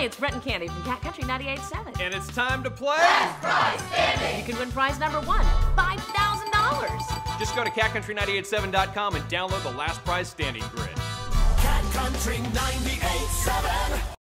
it's Brett and Candy from Cat Country 98.7. And it's time to play Last Prize Standing. You can win prize number one, $5,000. Just go to catcountry987.com and download the Last Prize Standing Grid. Cat Country 98.7.